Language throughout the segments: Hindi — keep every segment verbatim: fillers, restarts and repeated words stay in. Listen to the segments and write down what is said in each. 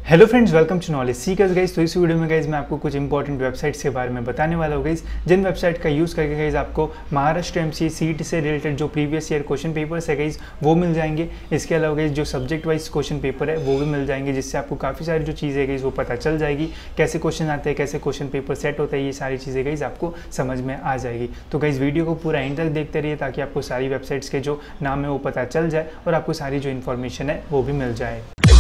Hello friends, welcome to knowledge seekers guys. तो इस वीडियो में गाइस मैं आपको कुछ इंपॉर्टेंट वेबसाइट्स के बारे में बताने वाला हूँ गाइस, जिन वेबसाइट का यूज़ करके गाइस आपको महाराष्ट्र एमसीए सीईटी से रिलेटेड जो प्रीवियस ईयर क्वेश्चन पेपर्स है गाइस वो मिल जाएंगे। इसके अलावा गाइस जो सब्जेक्ट वाइज क्वेश्चन पेपर है वो भी मिल जाएंगे, जिससे आपको काफ़ी सारी जो चीज़ें गाइस वो पता चल जाएगी, कैसे क्वेश्चन आते हैं, कैसे क्वेश्चन पेपर सेट होता है, ये सारी चीज़ें गाइस आपको समझ में आ जाएगी। तो गाइस वीडियो को पूरा एंड तक देखते रहिए ताकि आपको सारी वेबसाइट्स के जो नाम है वो पता चल जाए और आपको सारी जो इन्फॉर्मेशन है वो भी मिल जाए।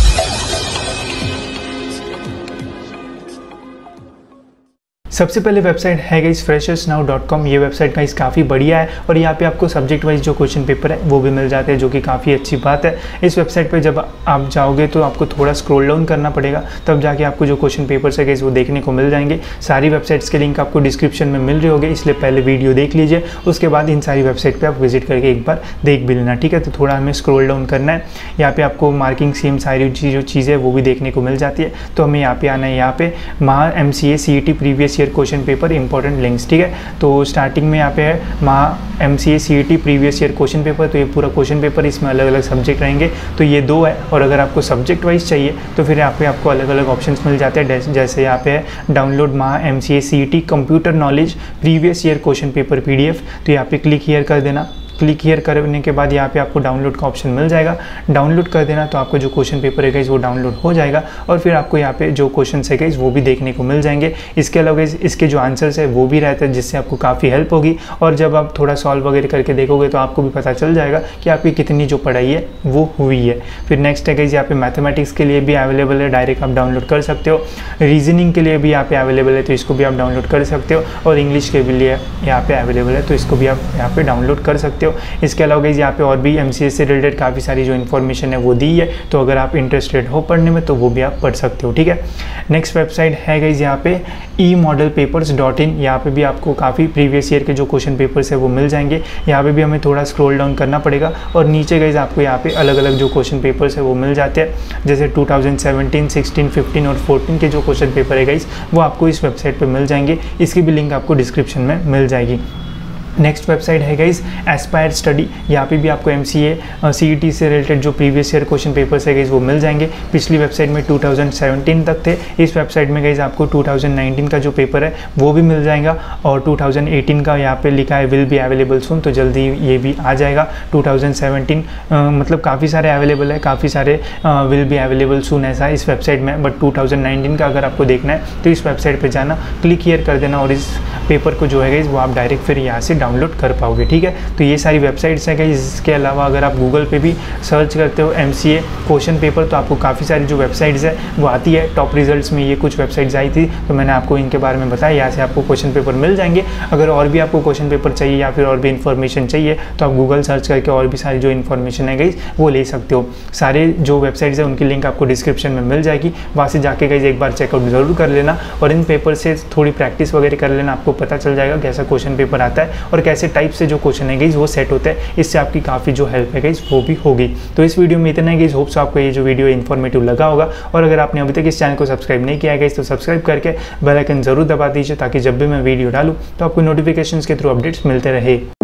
सबसे पहले वेबसाइट है guys freshers now dot com. ये वेबसाइट गाइस काफ़ी बढ़िया है और यहाँ पे आपको सब्जेक्ट वाइज जो क्वेश्चन पेपर है वो भी मिल जाते हैं, जो कि काफ़ी अच्छी बात है। इस वेबसाइट पे जब आप जाओगे तो आपको थोड़ा स्क्रॉल डाउन करना पड़ेगा, तब जाके आपको जो क्वेश्चन पेपर्स है गाइस वो देखने को मिल जाएंगे। सारी वेबसाइट्स के लिंक आपको डिस्क्रिप्शन में मिल रहे होंगे, इसलिए पहले वीडियो देख लीजिए, उसके बाद इन सारी वेबसाइट पर आप विजिट करके एक बार देख भी लेना, ठीक है। तो थोड़ा हमें स्क्रॉल डाउन करना है। यहाँ पे आपको मार्किंग सेम सारी जो चीज़ें वो भी देखने को मिल जाती है। तो हमें यहाँ पे आना है, यहाँ पे Maha M C A C E T previous year question paper important links, ठीक है। तो स्टार्टिंग में यहाँ पे है Maha M C A C E T previous year question paper. तो ये पूरा क्वेश्चन पेपर, इसमें अलग अलग सब्जेक्ट रहेंगे, तो ये दो है। और अगर आपको सब्जेक्ट वाइज चाहिए तो फिर यहाँ पे आपको अलग अलग ऑप्शंस मिल जाते हैं, जैसे यहाँ पे है download Maha M C A C E T computer knowledge previous year question paper P D F. तो यहाँ पे क्लिक हियर कर देना। क्लिक हियर करने के बाद यहाँ पे आपको डाउनलोड का ऑप्शन मिल जाएगा। डाउनलोड कर देना तो आपको जो क्वेश्चन पेपर है गाइस वो डाउनलोड हो जाएगा और फिर आपको यहाँ पे जो क्वेश्चन है गाइस वो भी देखने को मिल जाएंगे। इसके अलावा गाइस इसके जो आंसर्स है वो भी रहते हैं, जिससे आपको काफ़ी हेल्प होगी। और जब आप थोड़ा सॉल्व वगैरह करके देखोगे तो आपको भी पता चल जाएगा कि आपकी कितनी जो पढ़ाई है वो हुई है। फिर नेक्स्ट है गाइस यहाँ पे मैथमेटिक्स के लिए भी अवेलेबल है, डायरेक्ट आप डाउनलोड कर सकते हो। रीजनिंग के लिए भी यहाँ पे अवेलेबल है, तो इसको भी आप डाउनलोड कर सकते हो। और इंग्लिश के लिए यहाँ पे अवेलेबल है, तो इसको भी आप यहाँ पे डाउनलोड कर सकते हो। इसके अलावा गाइस यहाँ पे और भी एमसीए से रिलेटेड काफ़ी सारी जो इन्फॉर्मेशन है वो दी है, तो अगर आप इंटरेस्टेड हो पढ़ने में तो वो भी आप पढ़ सकते हो, ठीक है। नेक्स्ट वेबसाइट है गाइस यहाँ पे e model papers dot in. यहाँ पे भी आपको काफ़ी प्रीवियस ईयर के जो क्वेश्चन पेपर्स है वो मिल जाएंगे। यहाँ पे भी हमें थोड़ा स्क्रॉल डाउन करना पड़ेगा और नीचे गाइस आपको यहाँ पे अलग अलग जो क्वेश्चन पेपर्स है वो मिल जाते हैं, जैसे two thousand seventeen, sixteen, fifteen और फोर्टीन के जो क्वेश्चन पेपर है गाइस वो आपको इस वेबसाइट पर मिल जाएंगे। इसकी भी लिंक आपको डिस्क्रिप्शन में मिल जाएगी। नेक्स्ट वेबसाइट है गाइस एस्पायर स्टडी। यहाँ पे भी आपको एमसीए सीईटी से रिलेटेड जो प्रीवियस ईयर क्वेश्चन पेपर्स है गाइस वो मिल जाएंगे। पिछली वेबसाइट में टू थाउजेंड सेवेंटीन तक थे, इस वेबसाइट में गाइस आपको टू थाउजेंड नाइनटीन का जो पेपर है वो भी मिल जाएगा। और टू थाउजेंड एटीन का यहाँ पे लिखा है विल बी अवेलेबल सून, तो जल्दी ये भी आ जाएगा। टू थाउजेंड सेवेंटीन मतलब काफ़ी सारे अवेलेबल है, काफ़ी सारे विल बी अवेलेबल सून ऐसा इस वेबसाइट में। बट टू थाउजेंड नाइनटीन का अगर आपको देखना है तो इस वेबसाइट पर जाना, क्लिक हियर कर देना और इस पेपर को जो है गाइस वो आप डायरेक्ट फिर यहाँ से डाउनलोड कर पाओगे, ठीक है। तो ये सारी वेबसाइट्स हैं गाइस। इसके अलावा अगर आप गूगल पे भी सर्च करते हो एमसीए क्वेश्चन पेपर तो आपको काफ़ी सारी जो वेबसाइट्स है वो आती है। टॉप रिजल्ट्स में ये कुछ वेबसाइट्स आई थी, तो मैंने आपको इनके बारे में बताया। यहाँ से आपको क्वेश्चन पेपर मिल जाएंगे। अगर और भी आपको क्वेश्चन पेपर चाहिए या फिर और भी इन्फॉर्मेशन चाहिए तो आप गूगल सर्च करके और भी सारी जो इन्फॉर्मेशन है गाइस वो ले सकते हो। सारे जो वेबसाइट्स हैं उनकी लिंक आपको डिस्क्रिप्शन में मिल जाएगी, वहाँ से जाके गाइस एक बार चेकआउट ज़रूर कर लेना और इन पेपर से थोड़ी प्रैक्टिस वगैरह कर लेना। आपको पता चल जाएगा कैसा क्वेश्चन पेपर आता है और कैसे टाइप से जो क्वेश्चन है गाइस वो सेट होता है। इससे आपकी काफ़ी जो हेल्प है गाइस वो भी होगी। तो इस वीडियो में इतना है गाइस। होप्स आपको ये जो वीडियो इन्फॉर्मेटिव लगा होगा। और अगर आपने अभी तक इस चैनल को सब्सक्राइब नहीं किया है गाइस तो सब्सक्राइब करके बेल आइकन जरूर दबा दीजिए, ताकि जब भी मैं वीडियो डालूँ तो आपको नोटिफिकेशंस के थ्रू अपडेट्स मिलते रहे।